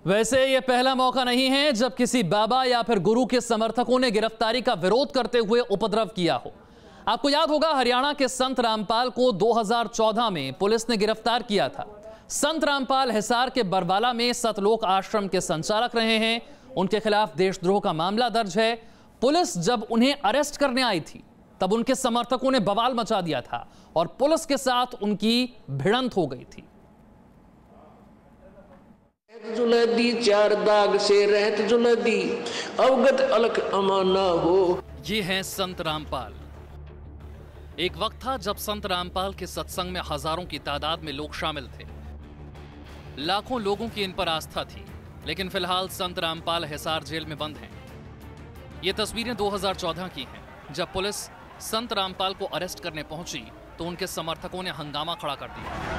वैसे ये पहला मौका नहीं है जब किसी बाबा या फिर गुरु के समर्थकों ने गिरफ्तारी का विरोध करते हुए उपद्रव किया हो। आपको याद होगा हरियाणा के संत रामपाल को 2014 में पुलिस ने गिरफ्तार किया था। संत रामपाल हिसार के बरवाला में सतलोक आश्रम के संचालक रहे हैं। उनके खिलाफ देशद्रोह का मामला दर्ज है। पुलिस जब उन्हें अरेस्ट करने आई थी तब उनके समर्थकों ने बवाल मचा दिया था और पुलिस के साथ उनकी भिड़ंत हो गई थी। जुलदी चार दाग से रहत जुलदी अवगत अलग अमाना हो। ये हैं संत रामपाल। एक वक्त था जब संत रामपाल के सत्संग में हजारों की तादाद में लोग शामिल थे। लाखों लोगों की इन पर आस्था थी, लेकिन फिलहाल संत रामपाल हिसार जेल में बंद हैं। ये तस्वीरें 2014 की हैं, जब पुलिस संत रामपाल को अरेस्ट करने पहुंची तो उनके समर्थकों ने हंगामा खड़ा कर दिया।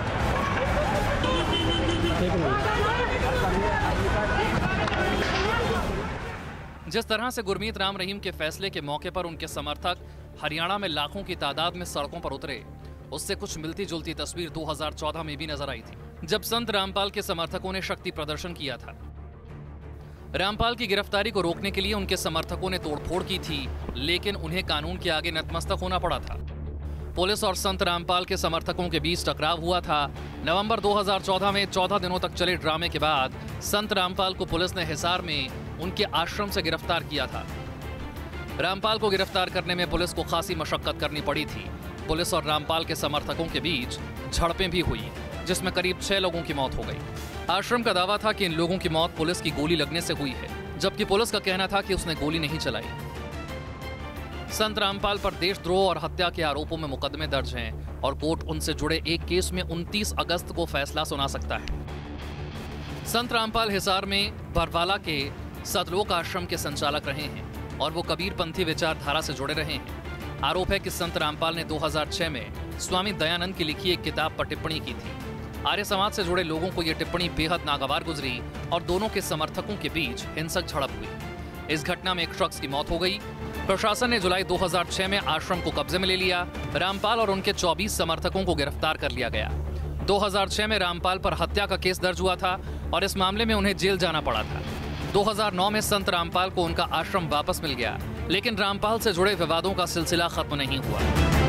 जिस तरह से गुरमीत राम रहीम के फैसले के मौके पर उनके समर्थक हरियाणा में लाखों की तादाद में सड़कों पर उतरे, उससे कुछ मिलती जुलती तस्वीर 2014 में भी नजर आई थी, जब संत रामपाल के समर्थकों ने शक्ति प्रदर्शन किया था। रामपाल की गिरफ्तारी को रोकने के लिए उनके समर्थकों ने तोड़फोड़ की थी, लेकिन उन्हें कानून के आगे नतमस्तक होना पड़ा था। पुलिस और संत रामपाल के समर्थकों के बीच टकराव हुआ था। नवंबर 2014 में 14 दिनों तक चले ड्रामे के बाद संत रामपाल को पुलिस ने हिसार में उनके आश्रम से गिरफ्तार किया था। रामपाल को गिरफ्तार करने में पुलिस को खासी मशक्कत करनी पड़ी थी। पुलिस और रामपाल के समर्थकों के बीच झड़पें भी हुई, जिसमें करीब 6 लोगों की मौत हो गई। आश्रम का दावा था कि इन लोगों की मौत पुलिस की गोली लगने से हुई है, जबकि पुलिस का कहना था कि उसने गोली नहीं चलाई। संत रामपाल पर देशद्रोह और हत्या के आरोपों में मुकदमे दर्ज हैं और कोर्ट उनसे जुड़े एक केस में 29 अगस्त को फैसला सुना सकता है। संत रामपाल हिसार में बरवाला के सतलोक आश्रम के संचालक रहे हैं और वो कबीरपंथी विचारधारा से जुड़े रहे हैं। आरोप है कि संत रामपाल ने 2006 में स्वामी दयानंद की लिखी एक किताब पर टिप्पणी की थी। आर्य समाज से जुड़े लोगों को यह टिप्पणी बेहद नागवार गुजरी और दोनों के समर्थकों के बीच हिंसक झड़प हुई। इस घटना में एक शख्स की मौत हो गई। प्रशासन ने जुलाई 2006 में आश्रम को कब्जे में ले लिया। रामपाल और उनके 24 समर्थकों को गिरफ्तार कर लिया गया। 2006 में रामपाल पर हत्या का केस दर्ज हुआ था और इस मामले में उन्हें जेल जाना पड़ा था। 2009 में संत रामपाल को उनका आश्रम वापस मिल गया, लेकिन रामपाल से जुड़े विवादों का सिलसिला खत्म नहीं हुआ।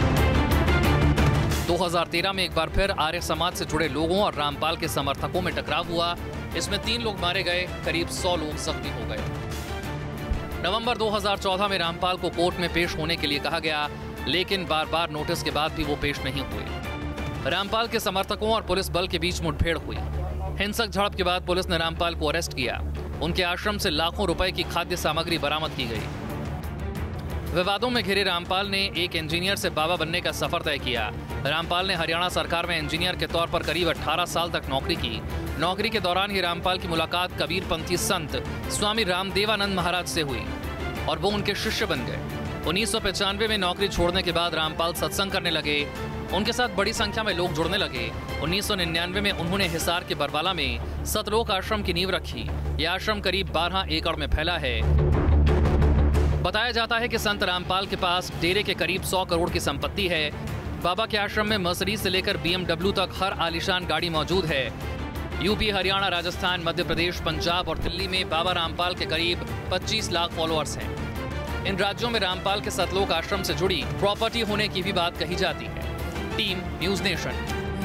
2013 में एक बार फिर आर्य समाज से जुड़े लोगों और रामपाल के समर्थकों में टकराव हुआ। इसमें 3 लोग मारे गए, करीब 100 लोग जख्मी हो गए। नवंबर 2014 में रामपाल को कोर्ट में पेश होने के लिए कहा गया, लेकिन बार बार नोटिस के बाद भी वो पेश नहीं हुए। रामपाल के समर्थकों और पुलिस बल के बीच मुठभेड़ हुई। हिंसक झड़प के बाद पुलिस ने रामपाल को अरेस्ट किया। उनके आश्रम से लाखों रुपए की खाद्य सामग्री बरामद की गई। विवादों में घिरे रामपाल ने एक इंजीनियर से बाबा बनने का सफर तय किया। रामपाल ने हरियाणा सरकार में इंजीनियर के तौर पर करीब 18 साल तक नौकरी की। नौकरी के दौरान ही रामपाल की मुलाकात कबीरपंथी संत स्वामी रामदेवानंद महाराज से हुई और वो उनके शिष्य बन गए। 1995 में नौकरी छोड़ने के बाद रामपाल सत्संग करने लगे। उनके साथ बड़ी संख्या में लोग जुड़ने लगे। 1999 में उन्होंने हिसार के बरवाला में सतलोक आश्रम की नींव रखी। यह आश्रम करीब 12 एकड़ में फैला है। बताया जाता है कि संत रामपाल के पास डेरे के करीब 100 करोड़ की संपत्ति है। बाबा के आश्रम में मर्सिडीज से लेकर BMW तक हर आलीशान गाड़ी मौजूद है। यूपी, हरियाणा, राजस्थान, मध्य प्रदेश, पंजाब और दिल्ली में बाबा रामपाल के करीब 25 लाख फॉलोअर्स हैं। इन राज्यों में रामपाल के सतलोक आश्रम से जुड़ी प्रॉपर्टी होने की भी बात कही जाती है। Team News Nation.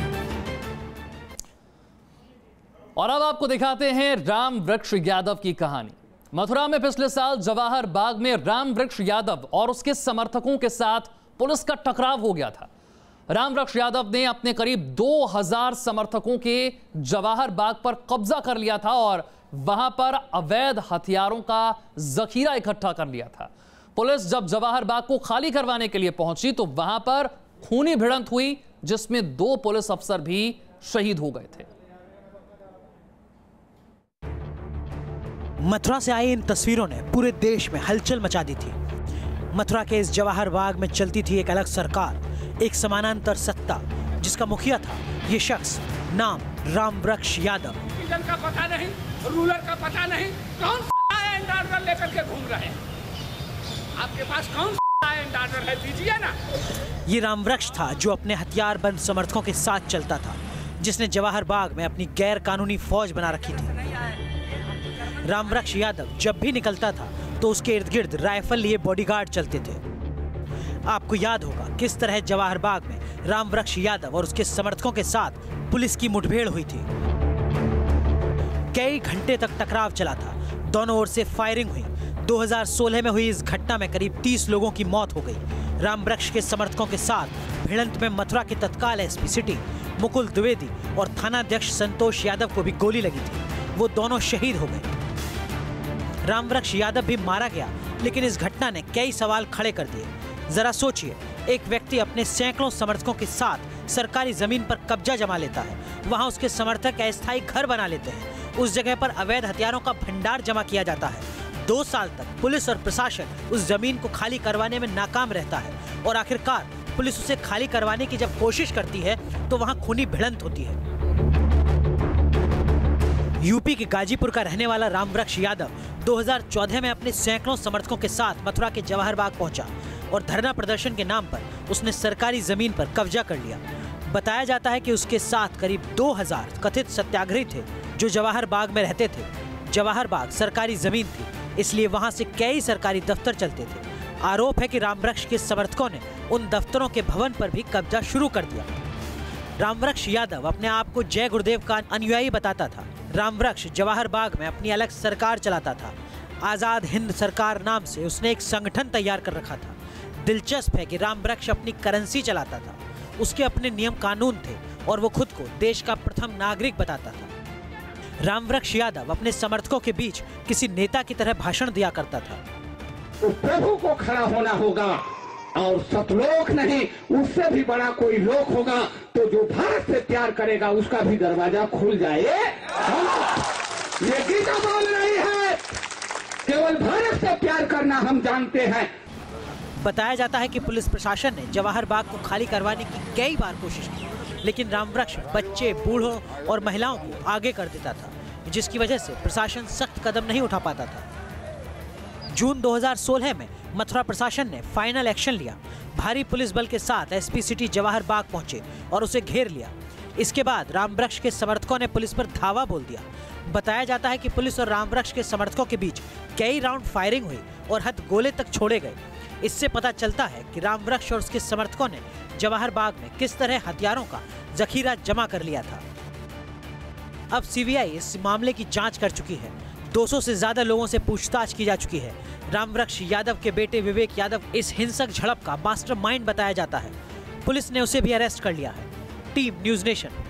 और अब आपको दिखाते हैं रामवृक्ष यादव की कहानी। मथुरा में पिछले साल जवाहर बाग में रामवृक्ष यादव और उसके समर्थकों के साथ पुलिस का टकराव हो गया था। रामवृक्ष यादव ने अपने करीब 2000 समर्थकों के जवाहर बाग पर कब्जा कर लिया था और वहां पर अवैध हथियारों का जखीरा इकट्ठा कर लिया था। पुलिस जब जवाहर बाग को खाली करवाने के लिए पहुंची तो वहां पर खूनी भिड़ंत हुई, जिसमें 2 पुलिस अफसर भी शहीद हो गए थे। मथुरा से आई इन तस्वीरों ने पूरे देश में हलचल मचा दी थी। मथुरा के इस जवाहर बाग में चलती थी एक अलग सरकार, एक समानांतर सत्ता, जिसका मुखिया था ये शख्स, नाम रामवृक्ष यादव। का पता नहीं, रूलर का पता नहीं, कौन एंड ऑर्डर लेकर के घूम रहे हैं? आपके पास कौन एंड ऑर्डर है? दीजिए ना। ये रामवृक्ष था जो अपने हथियारबंद समर्थकों के साथ चलता था, जिसने जवाहर बाग में अपनी गैर कानूनी फौज बना रखी थी। रामवृक्ष यादव जब भी निकलता था तो उसके इर्द गिर्द राइफल लिए बॉडीगार्ड चलते थे। आपको याद होगा किस तरह जवाहर बाग में रामवृक्ष यादव और उसके समर्थकों के साथ पुलिस की मुठभेड़ हुई थी। कई घंटे तक टकराव चला था, दोनों ओर से फायरिंग हुई। 2016 में हुई इस घटना में करीब 30 लोगों की मौत हो गई। रामवृक्ष के समर्थकों के साथ भिड़ंत में मथुरा के तत्काल एसपी सिटी मुकुल द्विवेदी और थानाध्यक्ष संतोष यादव को भी गोली लगी थी। वो दोनों शहीद हो गए। रामवृक्ष यादव भी मारा गया, लेकिन इस घटना ने कई सवाल खड़े कर दिए। जरा सोचिए, एक व्यक्ति अपने सैकड़ों समर्थकों के साथ सरकारी जमीन पर कब्जा जमा लेता है, वहां उसके समर्थक अस्थायी घर बना लेते हैं, उस जगह पर अवैध हथियारों का भंडार जमा किया जाता है। 2 साल तक पुलिस और प्रशासन उस जमीन को खाली करवाने में नाकाम रहता है और आखिरकार पुलिस उसे खाली करवाने की जब कोशिश करती है तो वहां खूनी भिड़ंत होती है। यूपी के गाजीपुर का रहने वाला रामवृक्ष यादव 2014 में अपने सैकड़ों समर्थकों के साथ मथुरा के जवाहर बाग पहुंचा और धरना प्रदर्शन के नाम पर उसने सरकारी जमीन पर कब्जा कर लिया। बताया जाता है कि उसके साथ करीब 2000 कथित सत्याग्रही थे जो जवाहर बाग में रहते थे। जवाहर बाग सरकारी जमीन थी, इसलिए वहां से कई सरकारी दफ्तर चलते थे। आरोप है कि रामवृक्ष के समर्थकों ने उन दफ्तरों के भवन पर भी कब्जा शुरू कर दिया। रामवृक्ष यादव अपने आप को जय गुरुदेव का अनुयायी बताता था। रामवृक्ष जवाहर बाग में अपनी अलग सरकार चलाता था। आजाद हिंद सरकार नाम से उसने एक संगठन तैयार कर रखा था। दिलचस्प है कि रामवृक्ष अपनी करेंसी चलाता था, उसके अपने नियम कानून थे और वो खुद को देश का प्रथम नागरिक बताता था। रामवृक्ष यादव अपने समर्थकों के बीच किसी नेता की तरह भाषण दिया करता था। तो प्रभु को खड़ा होना होगा और सतलोक नहीं, उससे भी बड़ा कोई लोक होगा, तो जो भारत से प्यार करेगा उसका भी दरवाजा खुल जाए। ये गीता बोल रही है, केवल भारत से प्यार करना हम जानते हैं। बताया जाता है कि पुलिस प्रशासन ने जवाहर बाग को खाली करवाने की कई बार कोशिश की, लेकिन रामवृक्ष बच्चे, बूढ़ों और महिलाओं को आगे कर देता था, जिसकी वजह से प्रशासन सख्त कदम नहीं उठा पाता था। जून 2016 में मथुरा प्रशासन ने फाइनल एक्शन लिया। भारी पुलिस बल के साथ एसपी सिटी जवाहर बाग पहुंचे और उसे घेर लिया। इसके बाद रामवृक्ष के समर्थकों ने पुलिस पर धावा बोल दिया। बताया जाता है कि पुलिस और रामवृक्ष के समर्थकों के बीच कई राउंड फायरिंग हुई और हथगोले तक छोड़े गए। इससे पता चलता है कि रामवृक्ष और उसके समर्थकों ने जवाहर बाग में किस तरह हथियारों का जखीरा जमा कर लिया था। अब सीबीआई इस मामले की जांच कर चुकी है। 200 से ज्यादा लोगों से पूछताछ की जा चुकी है। रामवृक्ष यादव के बेटे विवेक यादव इस हिंसक झड़प का मास्टरमाइंड बताया जाता है। पुलिस ने उसे भी अरेस्ट कर लिया है। Team News nation.